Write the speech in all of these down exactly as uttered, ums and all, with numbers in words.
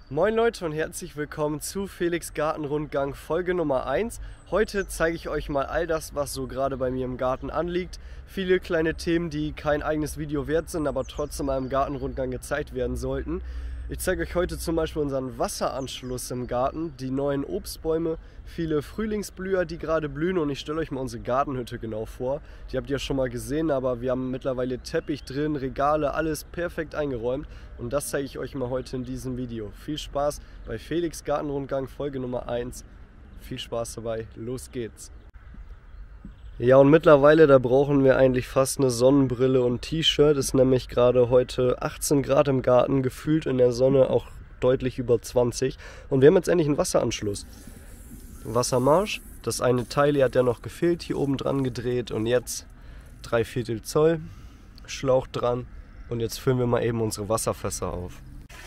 Moin Leute und herzlich willkommen zu Felix Gartenrundgang Folge Nummer eins. Heute zeige ich euch mal all das, was so gerade bei mir im Garten anliegt. Viele kleine Themen, die kein eigenes Video wert sind, aber trotzdem mal im Gartenrundgang gezeigt werden sollten. Ich zeige euch heute zum Beispiel unseren Wasseranschluss im Garten, die neuen Obstbäume, viele Frühlingsblüher, die gerade blühen, und ich stelle euch mal unsere Gartenhütte genau vor. Die habt ihr schon mal gesehen, aber wir haben mittlerweile Teppich drin, Regale, alles perfekt eingeräumt, und das zeige ich euch mal heute in diesem Video. Viel Spaß bei Felix Gartenrundgang Folge Nummer eins. Viel Spaß dabei, los geht's! Ja, und mittlerweile, da brauchen wir eigentlich fast eine Sonnenbrille und T-Shirt. Es ist nämlich gerade heute achtzehn Grad im Garten, gefühlt in der Sonne auch deutlich über zwanzig. Und wir haben jetzt endlich einen Wasseranschluss. Wassermarsch, das eine Teil hier hat ja noch gefehlt, hier oben dran gedreht, und jetzt drei Viertel Zoll, Schlauch dran, und jetzt füllen wir mal eben unsere Wasserfässer auf.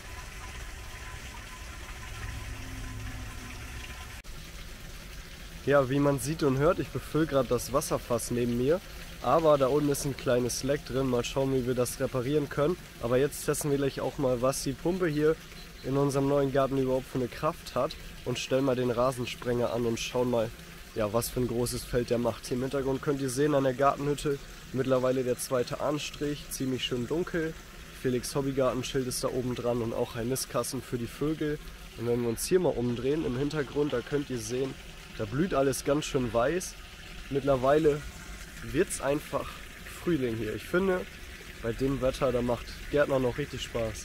Ja, wie man sieht und hört, ich befülle gerade das Wasserfass neben mir, aber da unten ist ein kleines Leck drin. Mal schauen, wie wir das reparieren können. Aber jetzt testen wir gleich auch mal, was die Pumpe hier in unserem neuen Garten überhaupt für eine Kraft hat, und stellen mal den Rasensprenger an und schauen mal, ja, was für ein großes Feld der macht. Hier im Hintergrund könnt ihr sehen, an der Gartenhütte mittlerweile der zweite Anstrich, ziemlich schön dunkel. Felix Hobbygartenschild ist da oben dran und auch ein Nistkasten für die Vögel. Und wenn wir uns hier mal umdrehen, im Hintergrund, da könnt ihr sehen, da blüht alles ganz schön weiß. Mittlerweile wird es einfach Frühling hier. Ich finde, bei dem Wetter, da macht Gärtner noch richtig Spaß.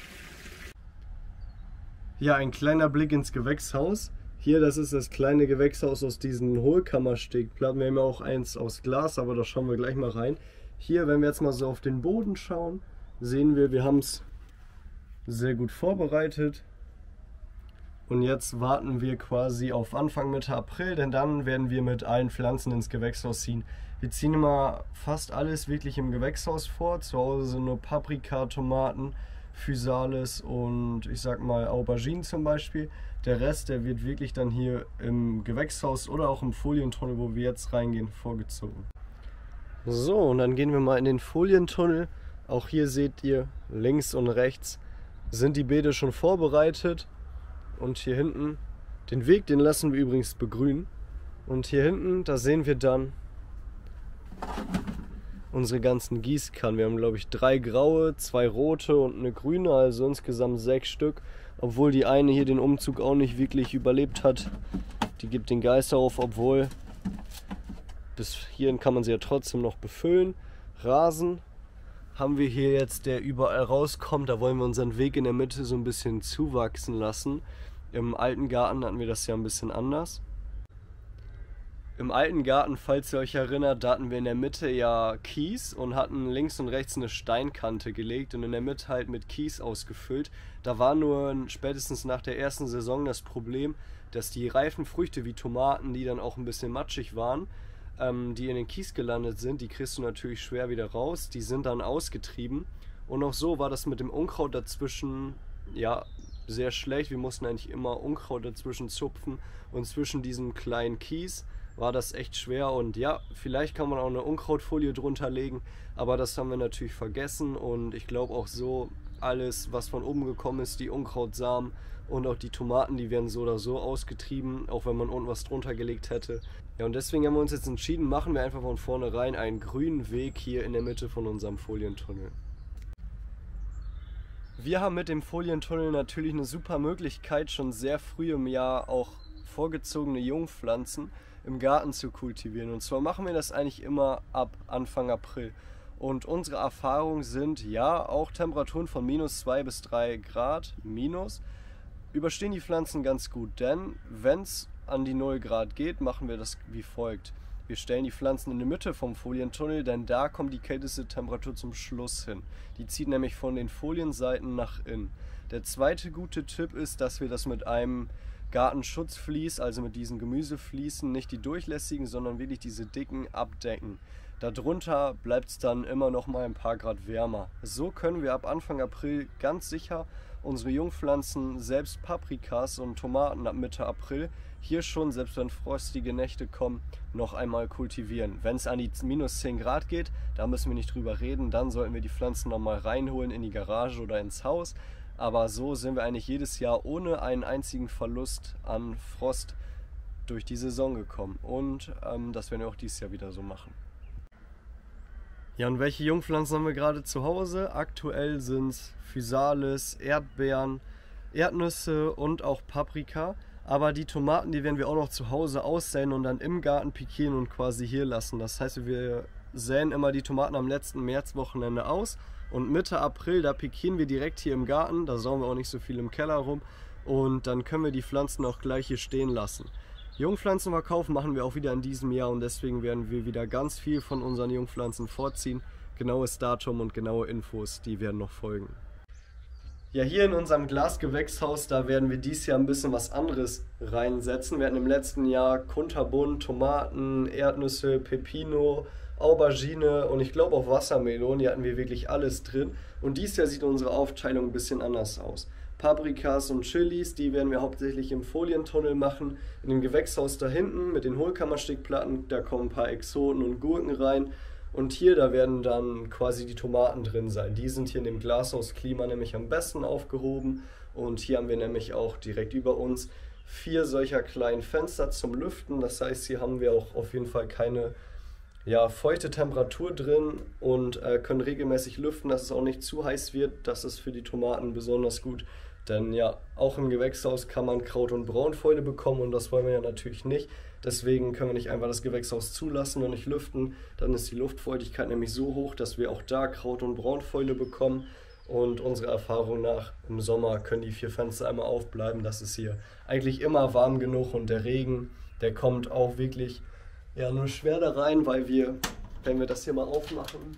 Ja, ein kleiner Blick ins Gewächshaus. Hier, das ist das kleine Gewächshaus aus diesen Hohlkammerstegplatten. Wir haben ja auch eins aus Glas, aber da schauen wir gleich mal rein. Hier, wenn wir jetzt mal so auf den Boden schauen, sehen wir, wir haben es sehr gut vorbereitet. Und jetzt warten wir quasi auf Anfang Mitte April, denn dann werden wir mit allen Pflanzen ins Gewächshaus ziehen. Wir ziehen immer fast alles wirklich im Gewächshaus vor. Zu Hause sind nur Paprika, Tomaten, Physalis und ich sag mal Auberginen zum Beispiel. Der Rest, der wird wirklich dann hier im Gewächshaus oder auch im Folientunnel, wo wir jetzt reingehen, vorgezogen. So, und dann gehen wir mal in den Folientunnel. Auch hier seht ihr, links und rechts sind die Beete schon vorbereitet. Und hier hinten, den Weg, den lassen wir übrigens begrünen. Und hier hinten, da sehen wir dann unsere ganzen Gießkannen. Wir haben, glaube ich, drei graue, zwei rote und eine grüne, also insgesamt sechs Stück. Obwohl die eine hier den Umzug auch nicht wirklich überlebt hat. Die gibt den Geist auf, obwohl bis hierhin kann man sie ja trotzdem noch befüllen. Rasen haben wir hier jetzt, der überall rauskommt. Da wollen wir unseren Weg in der Mitte so ein bisschen zuwachsen lassen. Im alten Garten hatten wir das ja ein bisschen anders. Im alten Garten, falls ihr euch erinnert, da hatten wir in der Mitte ja Kies und hatten links und rechts eine Steinkante gelegt und in der Mitte halt mit Kies ausgefüllt. Da war nur spätestens nach der ersten Saison das Problem, dass die reifen Früchte wie Tomaten, die dann auch ein bisschen matschig waren, ähm, die in den Kies gelandet sind, die kriegst du natürlich schwer wieder raus. Die sind dann ausgetrieben, und auch so war das mit dem Unkraut dazwischen, ja, sehr schlecht. Wir mussten eigentlich immer Unkraut dazwischen zupfen, und zwischen diesem kleinen Kies war das echt schwer. Und ja, vielleicht kann man auch eine Unkrautfolie drunter legen, aber das haben wir natürlich vergessen. Und ich glaube auch so, alles was von oben gekommen ist, die Unkrautsamen und auch die Tomaten, die werden so oder so ausgetrieben, auch wenn man unten was drunter gelegt hätte. Ja, und deswegen haben wir uns jetzt entschieden, machen wir einfach von vornherein einen grünen Weg hier in der Mitte von unserem Folientunnel. Wir haben mit dem Folientunnel natürlich eine super Möglichkeit, schon sehr früh im Jahr auch vorgezogene Jungpflanzen im Garten zu kultivieren. Und zwar machen wir das eigentlich immer ab Anfang April. Und unsere Erfahrungen sind, ja, auch Temperaturen von minus zwei bis drei Grad minus überstehen die Pflanzen ganz gut. Denn wenn es an die null Grad geht, machen wir das wie folgt. Wir stellen die Pflanzen in die Mitte vom Folientunnel, denn da kommt die kälteste Temperatur zum Schluss hin. Die zieht nämlich von den Folienseiten nach innen. Der zweite gute Tipp ist, dass wir das mit einem Gartenschutzvlies, also mit diesen Gemüsefliesen, nicht die durchlässigen, sondern wirklich diese dicken, abdecken. Darunter bleibt es dann immer noch mal ein paar Grad wärmer. So können wir ab Anfang April ganz sicher unsere Jungpflanzen, selbst Paprikas und Tomaten ab Mitte April, hier schon, selbst wenn frostige Nächte kommen, noch einmal kultivieren. Wenn es an die minus zehn Grad geht, da müssen wir nicht drüber reden, dann sollten wir die Pflanzen nochmal reinholen in die Garage oder ins Haus. Aber so sind wir eigentlich jedes Jahr ohne einen einzigen Verlust an Frost durch die Saison gekommen. Und ähm, das werden wir auch dieses Jahr wieder so machen. Ja, und welche Jungpflanzen haben wir gerade zu Hause? Aktuell sind es Physalis, Erdbeeren, Erdnüsse und auch Paprika. Aber die Tomaten, die werden wir auch noch zu Hause aussäen und dann im Garten pikieren und quasi hier lassen. Das heißt, wir säen immer die Tomaten am letzten Märzwochenende aus. Und Mitte April, da pikieren wir direkt hier im Garten. Da sauen wir auch nicht so viel im Keller rum. Und dann können wir die Pflanzen auch gleich hier stehen lassen. Jungpflanzenverkauf machen wir auch wieder in diesem Jahr und deswegen werden wir wieder ganz viel von unseren Jungpflanzen vorziehen. Genaues Datum und genaue Infos, die werden noch folgen. Ja, hier in unserem Glasgewächshaus, da werden wir dieses Jahr ein bisschen was anderes reinsetzen. Wir hatten im letzten Jahr kunterbunt Tomaten, Erdnüsse, Pepino, Aubergine und ich glaube auch Wassermelonen. Die hatten wir wirklich alles drin. Und dieses Jahr sieht unsere Aufteilung ein bisschen anders aus. Paprikas und Chilis, die werden wir hauptsächlich im Folientunnel machen. In dem Gewächshaus da hinten mit den Hohlkammerstickplatten, da kommen ein paar Exoten und Gurken rein. Und hier, da werden dann quasi die Tomaten drin sein. Die sind hier in dem Glashausklima nämlich am besten aufgehoben. Und hier haben wir nämlich auch direkt über uns vier solcher kleinen Fenster zum Lüften. Das heißt, hier haben wir auch auf jeden Fall keine ja, feuchte Temperatur drin und äh, können regelmäßig lüften, dass es auch nicht zu heiß wird. Das ist für die Tomaten besonders gut. Denn ja, auch im Gewächshaus kann man Kraut- und Braunfäule bekommen und das wollen wir ja natürlich nicht. Deswegen können wir nicht einfach das Gewächshaus zulassen und nicht lüften. Dann ist die Luftfeuchtigkeit nämlich so hoch, dass wir auch da Kraut- und Braunfäule bekommen. Und unserer Erfahrung nach, im Sommer können die vier Fenster einmal aufbleiben. Das ist hier eigentlich immer warm genug und der Regen, der kommt auch wirklich ja, nur schwer da rein, weil wir, wenn wir das hier mal aufmachen,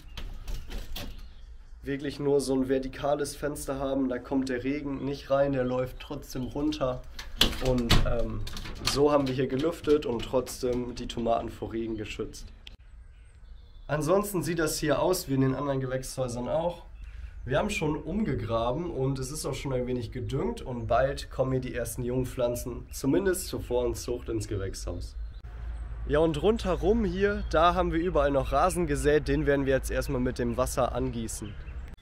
wirklich nur so ein vertikales Fenster haben, da kommt der Regen nicht rein, der läuft trotzdem runter und ähm, so haben wir hier gelüftet und trotzdem die Tomaten vor Regen geschützt. Ansonsten sieht das hier aus wie in den anderen Gewächshäusern auch. Wir haben schon umgegraben und es ist auch schon ein wenig gedüngt und bald kommen hier die ersten Jungpflanzen, zumindest zur Voranzucht ins Gewächshaus. Ja, und rundherum hier, da haben wir überall noch Rasen gesät, den werden wir jetzt erstmal mit dem Wasser angießen.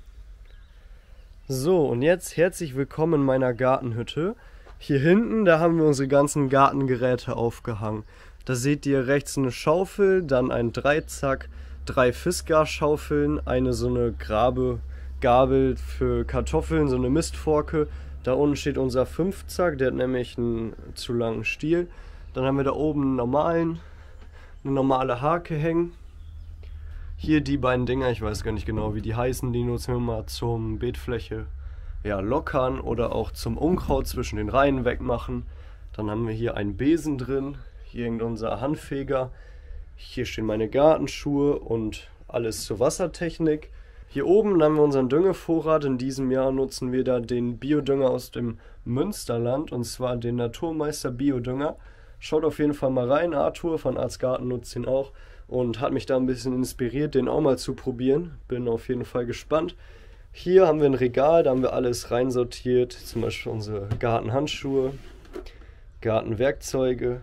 So, und jetzt herzlich willkommen in meiner Gartenhütte. Hier hinten, da haben wir unsere ganzen Gartengeräte aufgehangen. Da seht ihr rechts eine Schaufel, dann ein Dreizack, drei Fiskar-Schaufeln, eine so eine Grabegabel für Kartoffeln, so eine Mistforke. Da unten steht unser Fünfzack, der hat nämlich einen zu langen Stiel. Dann haben wir da oben einen normalen, eine normale Hake hängen. Hier die beiden Dinger, ich weiß gar nicht genau, wie die heißen, die nutzen wir mal zum Beetfläche ja, lockern oder auch zum Unkraut zwischen den Reihen wegmachen. Dann haben wir hier einen Besen drin, hier hängt unser Handfeger. Hier stehen meine Gartenschuhe und alles zur Wassertechnik. Hier oben haben wir unseren Düngevorrat. In diesem Jahr nutzen wir da den Biodünger aus dem Münsterland und zwar den Naturmeister Biodünger. Schaut auf jeden Fall mal rein, Arthur von Arzgarten nutzt ihn auch und hat mich da ein bisschen inspiriert, den auch mal zu probieren. Bin auf jeden Fall gespannt. Hier haben wir ein Regal, da haben wir alles reinsortiert, zum Beispiel unsere Gartenhandschuhe, Gartenwerkzeuge,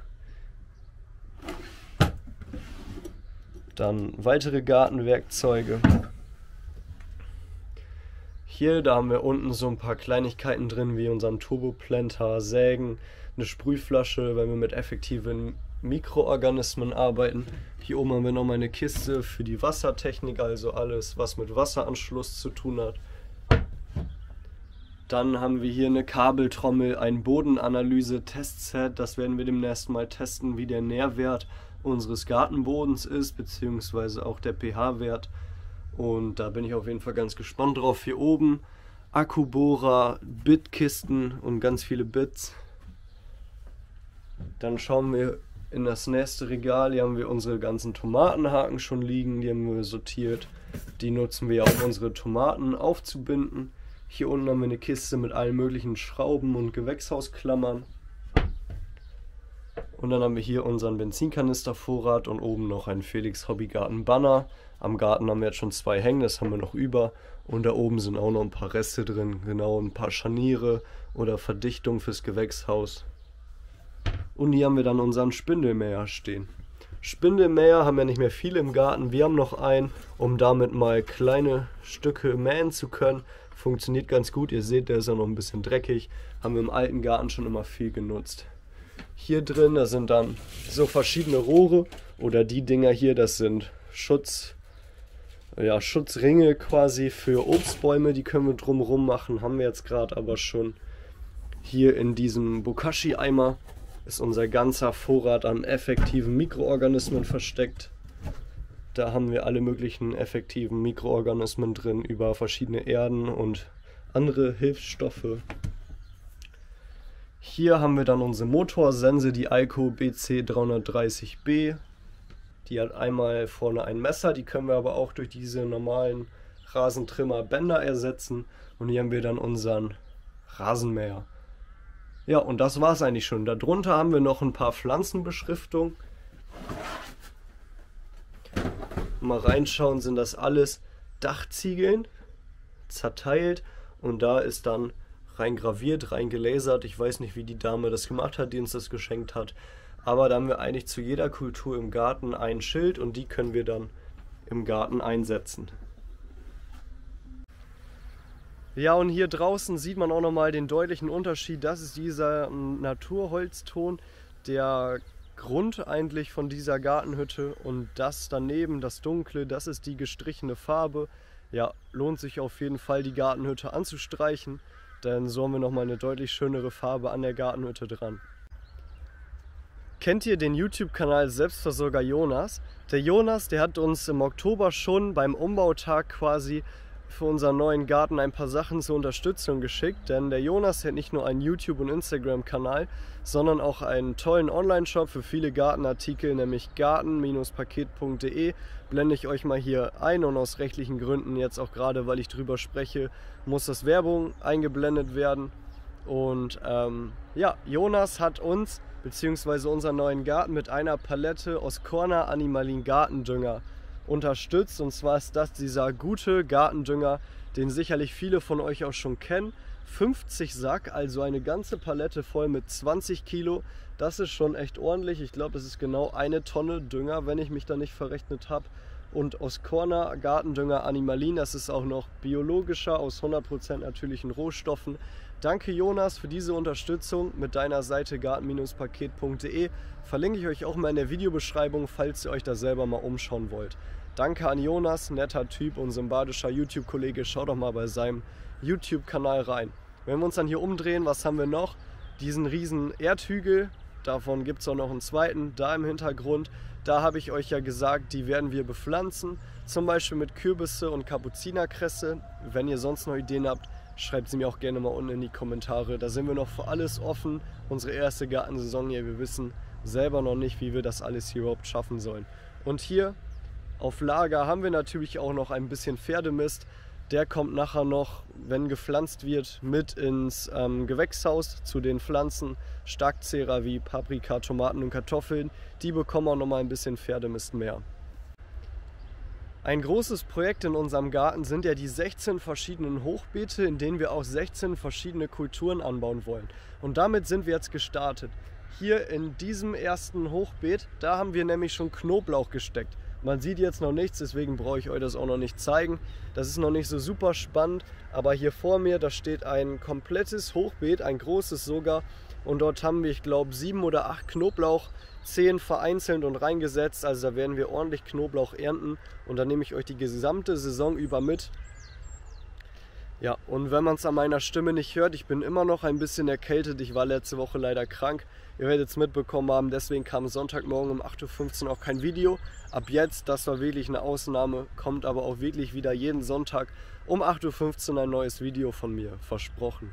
dann weitere Gartenwerkzeuge. Hier, da haben wir unten so ein paar Kleinigkeiten drin, wie unseren Turboplanter, Sägen, eine Sprühflasche, weil wir mit effektiven Mikroorganismen arbeiten. Hier oben haben wir nochmal eine Kiste für die Wassertechnik, also alles, was mit Wasseranschluss zu tun hat. Dann haben wir hier eine Kabeltrommel, ein Bodenanalyse-Testset. Das werden wir demnächst mal testen, wie der Nährwert unseres Gartenbodens ist, beziehungsweise auch der pH-Wert. Und da bin ich auf jeden Fall ganz gespannt drauf. Hier oben Akkubohrer, Bitkisten und ganz viele Bits. Dann schauen wir in das nächste Regal. Hier haben wir unsere ganzen Tomatenhaken schon liegen. Die haben wir sortiert. Die nutzen wir ja, um unsere Tomaten aufzubinden. Hier unten haben wir eine Kiste mit allen möglichen Schrauben und Gewächshausklammern. Und dann haben wir hier unseren Benzinkanistervorrat und oben noch einen Felix Hobbygarten Banner. Am Garten haben wir jetzt schon zwei hängen, das haben wir noch über. Und da oben sind auch noch ein paar Reste drin, genau ein paar Scharniere oder Verdichtung fürs Gewächshaus. Und hier haben wir dann unseren Spindelmäher stehen. Spindelmäher haben ja nicht mehr viele im Garten, wir haben noch einen, um damit mal kleine Stücke mähen zu können. Funktioniert ganz gut. Ihr seht, der ist ja noch ein bisschen dreckig. Haben wir im alten Garten schon immer viel genutzt. Hier drin, da sind dann so verschiedene Rohre oder die Dinger hier, das sind Schutz, ja, Schutzringe quasi für Obstbäume. Die können wir drumherum machen, haben wir jetzt gerade aber schon. Hier in diesem Bokashi-Eimer ist unser ganzer Vorrat an effektiven Mikroorganismen versteckt. Da haben wir alle möglichen effektiven Mikroorganismen drin über verschiedene Erden und andere Hilfsstoffe. Hier haben wir dann unsere Motorsense, die Alco B C dreihundertdreißig B. Die hat einmal vorne ein Messer, die können wir aber auch durch diese normalen Rasentrimmer Bänder ersetzen. Und hier haben wir dann unseren Rasenmäher. Ja, und das war es eigentlich schon. Darunter haben wir noch ein paar Pflanzenbeschriftungen. Mal reinschauen, sind das alles Dachziegeln, zerteilt, und da ist dann rein graviert, rein gelasert. Ich weiß nicht, wie die Dame das gemacht hat, die uns das geschenkt hat, aber da haben wir eigentlich zu jeder Kultur im Garten ein Schild und die können wir dann im Garten einsetzen. Ja, und hier draußen sieht man auch nochmal den deutlichen Unterschied. Das ist dieser Naturholzton, der Grund eigentlich von dieser Gartenhütte, und das daneben, das Dunkle, das ist die gestrichene Farbe. Ja, lohnt sich auf jeden Fall, die Gartenhütte anzustreichen, denn so haben wir nochmal eine deutlich schönere Farbe an der Gartenhütte dran. Kennt ihr den YouTube-Kanal Selbstversorger Jonas? Der Jonas, der hat uns im Oktober schon beim Umbautag quasi für unseren neuen Garten ein paar Sachen zur Unterstützung geschickt, denn der Jonas hat nicht nur einen YouTube- und Instagram-Kanal, sondern auch einen tollen Online-Shop für viele Gartenartikel, nämlich garten paket punkt de. Blende ich euch mal hier ein, und aus rechtlichen Gründen, jetzt auch gerade, weil ich drüber spreche, muss das Werbung eingeblendet werden. Und ähm, ja, Jonas hat uns bzw. unseren neuen Garten mit einer Palette Oscorna Animalin Gartendünger unterstützt, und zwar ist das dieser gute Gartendünger, den sicherlich viele von euch auch schon kennen. fünfzig Sack, also eine ganze Palette voll mit zwanzig Kilo. Das ist schon echt ordentlich. Ich glaube, es ist genau eine Tonne Dünger, wenn ich mich da nicht verrechnet habe. Und Oscorna Gartendünger Animalin, das ist auch noch biologischer, aus hundert Prozent natürlichen Rohstoffen. Danke Jonas für diese Unterstützung mit deiner Seite garten paket punkt de. Verlinke ich euch auch mal in der Videobeschreibung, falls ihr euch da selber mal umschauen wollt. Danke an Jonas, netter Typ und sympathischer YouTube-Kollege. Schaut doch mal bei seinem YouTube-Kanal rein. Wenn wir uns dann hier umdrehen, was haben wir noch? Diesen riesen Erdhügel, davon gibt es auch noch einen zweiten, da im Hintergrund. Da habe ich euch ja gesagt, die werden wir bepflanzen, zum Beispiel mit Kürbisse und Kapuzinerkresse. Wenn ihr sonst noch Ideen habt, schreibt sie mir auch gerne mal unten in die Kommentare. Da sind wir noch für alles offen. Unsere erste Gartensaison hier, wir wissen selber noch nicht, wie wir das alles hier überhaupt schaffen sollen. Und hier auf Lager haben wir natürlich auch noch ein bisschen Pferdemist. Der kommt nachher noch, wenn gepflanzt wird, mit ins ähm, Gewächshaus zu den Pflanzen. Starkzehrer wie Paprika, Tomaten und Kartoffeln, die bekommen auch noch mal ein bisschen Pferdemist mehr. Ein großes Projekt in unserem Garten sind ja die sechzehn verschiedenen Hochbeete, in denen wir auch sechzehn verschiedene Kulturen anbauen wollen. Und damit sind wir jetzt gestartet. Hier in diesem ersten Hochbeet, da haben wir nämlich schon Knoblauch gesteckt. Man sieht jetzt noch nichts, deswegen brauche ich euch das auch noch nicht zeigen. Das ist noch nicht so super spannend, aber hier vor mir, da steht ein komplettes Hochbeet, ein großes sogar. Und dort haben wir, ich glaube, sieben oder acht Knoblauchzehen vereinzelt und reingesetzt. Also da werden wir ordentlich Knoblauch ernten. Und dann nehme ich euch die gesamte Saison über mit. Ja, und wenn man es an meiner Stimme nicht hört, ich bin immer noch ein bisschen erkältet. Ich war letzte Woche leider krank. Ihr werdet es mitbekommen haben, deswegen kam Sonntagmorgen um acht Uhr fünfzehn auch kein Video. Ab jetzt, das war wirklich eine Ausnahme, kommt aber auch wirklich wieder jeden Sonntag um acht Uhr fünfzehn ein neues Video von mir, versprochen.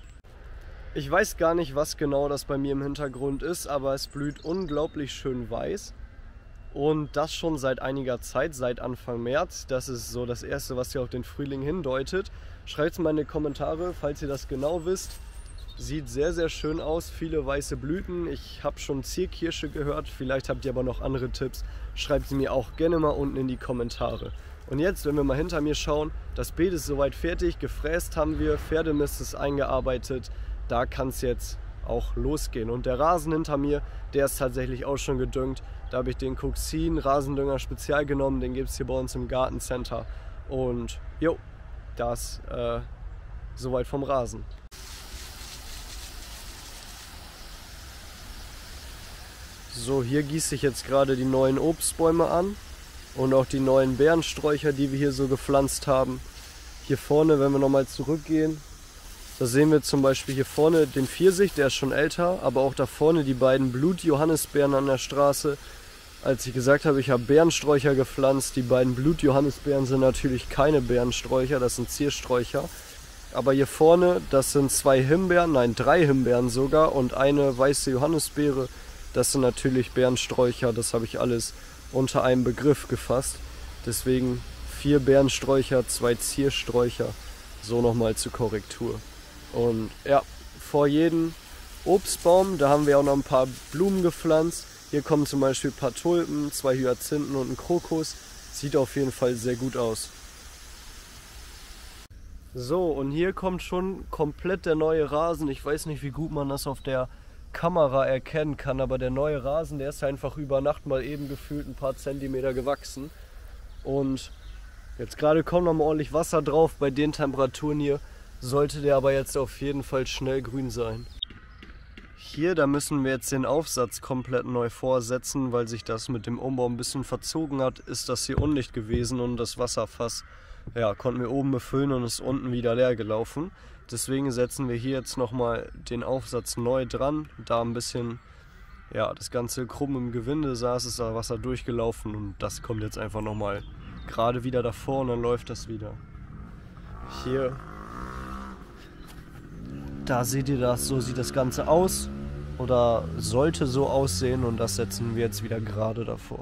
Ich weiß gar nicht, was genau das bei mir im Hintergrund ist, aber es blüht unglaublich schön weiß. Und das schon seit einiger Zeit, seit Anfang März. Das ist so das Erste, was hier auf den Frühling hindeutet. Schreibt es mal in die Kommentare, falls ihr das genau wisst. Sieht sehr, sehr schön aus, viele weiße Blüten. Ich habe schon Zierkirsche gehört, vielleicht habt ihr aber noch andere Tipps. Schreibt sie mir auch gerne mal unten in die Kommentare. Und jetzt, wenn wir mal hinter mir schauen, das Beet ist soweit fertig, gefräst haben wir, Pferdemist ist eingearbeitet. Da kann es jetzt auch losgehen. Und der Rasen hinter mir, der ist tatsächlich auch schon gedüngt. Da habe ich den Cuxin Rasendünger Spezial genommen, den gibt es hier bei uns im Gartencenter. Und jo, das äh, Soweit vom Rasen. So, hier gieße ich jetzt gerade die neuen Obstbäume an und auch die neuen Beerensträucher, die wir hier so gepflanzt haben. Hier vorne, wenn wir nochmal zurückgehen, da sehen wir zum Beispiel hier vorne den Pfirsich, der ist schon älter, aber auch da vorne die beiden Blut-Johannisbeeren an der Straße. Als ich gesagt habe, ich habe Beerensträucher gepflanzt, die beiden Blut-Johannisbeeren sind natürlich keine Beerensträucher, das sind Ziersträucher. Aber hier vorne, das sind zwei Himbeeren, nein, drei Himbeeren sogar und eine weiße Johannisbeere. Das sind natürlich Beerensträucher, das habe ich alles unter einem Begriff gefasst. Deswegen vier Beerensträucher, zwei Ziersträucher, so nochmal zur Korrektur. Und ja, vor jedem Obstbaum, da haben wir auch noch ein paar Blumen gepflanzt. Hier kommen zum Beispiel ein paar Tulpen, zwei Hyazinthen und ein Krokus. Sieht auf jeden Fall sehr gut aus. So, und hier kommt schon komplett der neue Rasen. Ich weiß nicht, wie gut man das auf der Kamera erkennen kann, aber der neue Rasen, der ist einfach über Nacht mal eben gefühlt ein paar Zentimeter gewachsen. Und jetzt gerade kommt noch mal ordentlich Wasser drauf. Bei den Temperaturen hier sollte der aber jetzt auf jeden Fall schnell grün sein. Hier, da müssen wir jetzt den Aufsatz komplett neu vorsetzen, weil sich das mit dem Umbau ein bisschen verzogen hat, ist das hier undicht gewesen und das Wasserfass, ja, konnten wir oben befüllen und ist unten wieder leer gelaufen. Deswegen setzen wir hier jetzt nochmal den Aufsatz neu dran, da ein bisschen, ja, das Ganze krumm im Gewinde saß, ist da Wasser durchgelaufen und das kommt jetzt einfach nochmal gerade wieder davor und dann läuft das wieder. Hier, da seht ihr das, so sieht das Ganze aus oder sollte so aussehen und das setzen wir jetzt wieder gerade davor.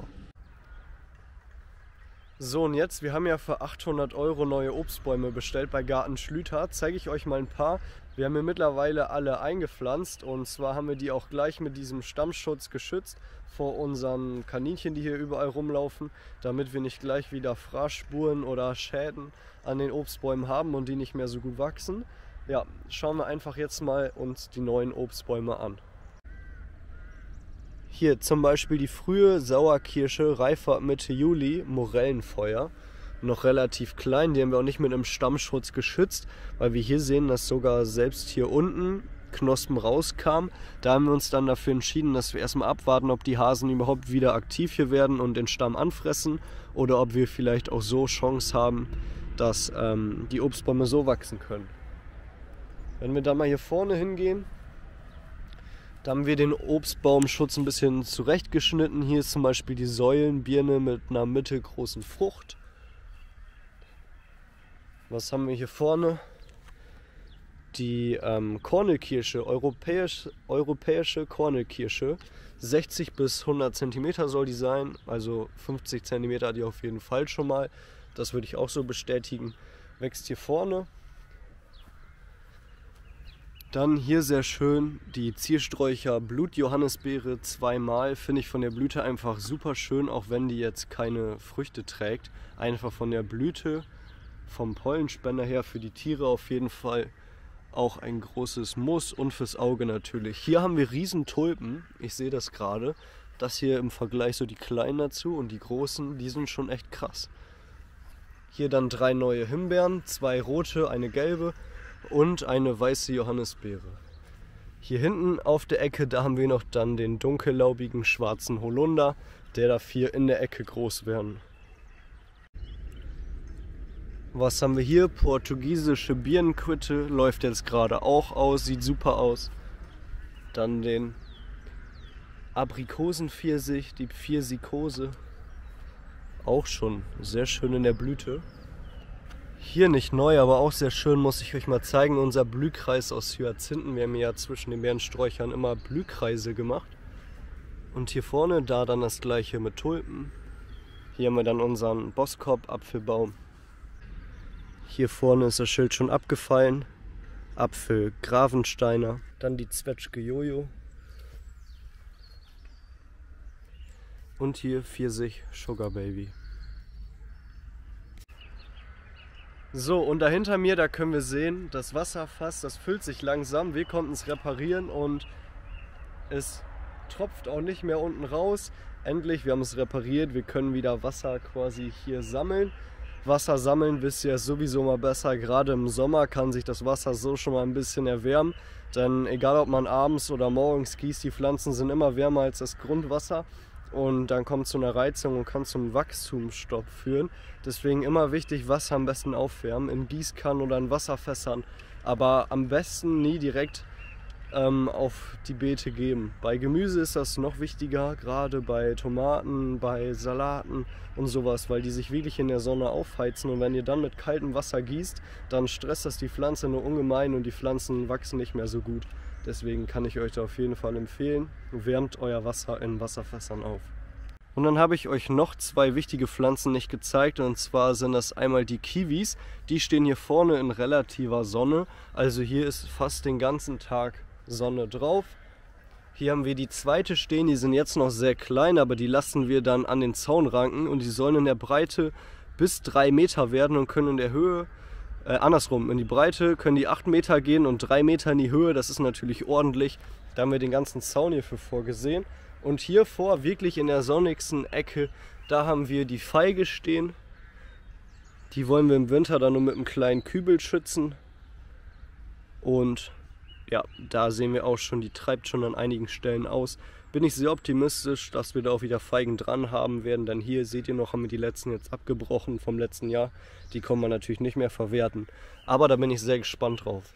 So, und jetzt, wir haben ja für achthundert Euro neue Obstbäume bestellt bei Garten Schlüter. Zeige ich euch mal ein paar. Wir haben hier mittlerweile alle eingepflanzt und zwar haben wir die auch gleich mit diesem Stammschutz geschützt vor unseren Kaninchen, die hier überall rumlaufen, damit wir nicht gleich wieder Fraßspuren oder Schäden an den Obstbäumen haben und die nicht mehr so gut wachsen. Ja, schauen wir einfach jetzt mal uns die neuen Obstbäume an. Hier zum Beispiel die frühe Sauerkirsche, reifer Mitte Juli, Morellenfeuer. Noch relativ klein, die haben wir auch nicht mit einem Stammschutz geschützt, weil wir hier sehen, dass sogar selbst hier unten Knospen rauskamen. Da haben wir uns dann dafür entschieden, dass wir erstmal abwarten, ob die Hasen überhaupt wieder aktiv hier werden und den Stamm anfressen oder ob wir vielleicht auch so Chance haben, dass ähm, die Obstbäume so wachsen können. Wenn wir da mal hier vorne hingehen, da haben wir den Obstbaumschutz ein bisschen zurechtgeschnitten. Hier ist zum Beispiel die Säulenbirne mit einer mittelgroßen Frucht. Was haben wir hier vorne? Die ähm, Kornelkirsche, europäisch, europäische Kornelkirsche. sechzig bis hundert Zentimeter soll die sein, also fünfzig Zentimeter hat die auf jeden Fall schon mal. Das würde ich auch so bestätigen. Wächst hier vorne. Dann hier sehr schön die Ziersträucher Blut-Johannisbeere zweimal. Finde ich von der Blüte einfach super schön, auch wenn die jetzt keine Früchte trägt. Einfach von der Blüte, vom Pollenspender her für die Tiere auf jeden Fall auch ein großes Muss und fürs Auge natürlich. Hier haben wir Riesentulpen, ich sehe das gerade. Das hier im Vergleich so die kleinen dazu und die großen, die sind schon echt krass. Hier dann drei neue Himbeeren, zwei rote, eine gelbe und eine weiße Johannisbeere. Hier hinten auf der Ecke, da haben wir noch dann den dunkellaubigen schwarzen Holunder, der darf hier in der Ecke groß werden. Was haben wir hier? Portugiesische Birnenquitte, läuft jetzt gerade auch aus, sieht super aus. Dann den Aprikosenpfirsich, die Pfirsikose, auch schon sehr schön in der Blüte. Hier nicht neu, aber auch sehr schön, muss ich euch mal zeigen, unser Blühkreis aus Hyazinthen. Wir haben ja zwischen den Beerensträuchern immer Blühkreise gemacht. Und hier vorne, da dann das gleiche mit Tulpen. Hier haben wir dann unseren Boskop-Apfelbaum. Hier vorne ist das Schild schon abgefallen. Apfel Gravensteiner. Dann die Zwetschge Jojo. Und hier Pfirsich Sugar Baby. So, und dahinter mir, da können wir sehen, das Wasserfass, das füllt sich langsam. Wir konnten es reparieren und es tropft auch nicht mehr unten raus. Endlich, wir haben es repariert, wir können wieder Wasser quasi hier sammeln. Wasser sammeln, wisst ihr, ist sowieso mal besser. Gerade im Sommer kann sich das Wasser so schon mal ein bisschen erwärmen. Denn egal ob man abends oder morgens gießt, die Pflanzen sind immer wärmer als das Grundwasser. Und dann kommt es zu einer Reizung und kann zum Wachstumsstopp führen. Deswegen immer wichtig, Wasser am besten aufwärmen, in Gießkannen oder in Wasserfässern. Aber am besten nie direkt ähm, auf die Beete geben. Bei Gemüse ist das noch wichtiger, gerade bei Tomaten, bei Salaten und sowas, weil die sich wirklich in der Sonne aufheizen. Und wenn ihr dann mit kaltem Wasser gießt, dann stresst das die Pflanze nur ungemein und die Pflanzen wachsen nicht mehr so gut. Deswegen kann ich euch da auf jeden Fall empfehlen, wärmt euer Wasser in Wasserfässern auf. Und dann habe ich euch noch zwei wichtige Pflanzen nicht gezeigt, und zwar sind das einmal die Kiwis. Die stehen hier vorne in relativer Sonne, also hier ist fast den ganzen Tag Sonne drauf. Hier haben wir die zweite stehen, die sind jetzt noch sehr klein, aber die lassen wir dann an den Zaun ranken und die sollen in der Breite bis drei Meter werden und können in der Höhe, äh, andersrum, in die Breite können die acht Meter gehen und drei Meter in die Höhe, das ist natürlich ordentlich. Da haben wir den ganzen Zaun hierfür vorgesehen. Und hier vor, wirklich in der sonnigsten Ecke, da haben wir die Feige stehen. Die wollen wir im Winter dann nur mit einem kleinen Kübel schützen. Und ja, da sehen wir auch schon, die treibt schon an einigen Stellen aus. Bin ich sehr optimistisch, dass wir da auch wieder Feigen dran haben werden, denn hier seht ihr noch, haben wir die letzten jetzt abgebrochen vom letzten Jahr. Die kann man natürlich nicht mehr verwerten, aber da bin ich sehr gespannt drauf.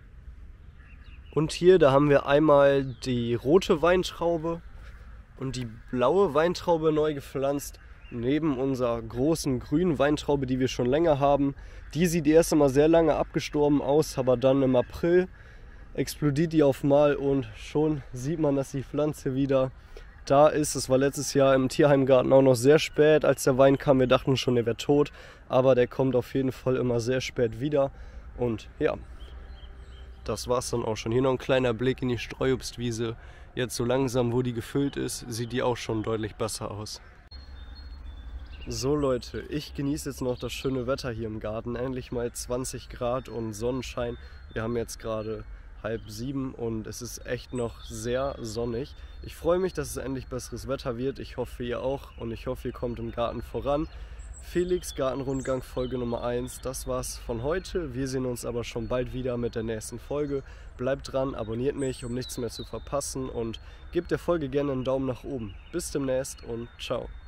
Und hier, da haben wir einmal die rote Weintraube und die blaue Weintraube neu gepflanzt. Neben unserer großen grünen Weintraube, die wir schon länger haben. Die sieht erst einmal sehr lange abgestorben aus, aber dann im April explodiert die auf Mal und schon sieht man, dass die Pflanze wieder da ist. Es war letztes Jahr im Tierheimgarten auch noch sehr spät, als der Wein kam. Wir dachten schon, er wäre tot, aber der kommt auf jeden Fall immer sehr spät wieder. Und ja, das war es dann auch schon. Hier noch ein kleiner Blick in die Streuobstwiese. Jetzt so langsam, wo die gefüllt ist, sieht die auch schon deutlich besser aus. So Leute, ich genieße jetzt noch das schöne Wetter hier im Garten. Endlich mal zwanzig Grad und Sonnenschein. Wir haben jetzt gerade halb sieben und es ist echt noch sehr sonnig. Ich freue mich, dass es endlich besseres Wetter wird. Ich hoffe, ihr auch, und ich hoffe, ihr kommt im Garten voran. Felix Gartenrundgang Folge Nummer eins. Das war's von heute. Wir sehen uns aber schon bald wieder mit der nächsten Folge. Bleibt dran, abonniert mich, um nichts mehr zu verpassen, und gebt der Folge gerne einen Daumen nach oben. Bis demnächst und ciao.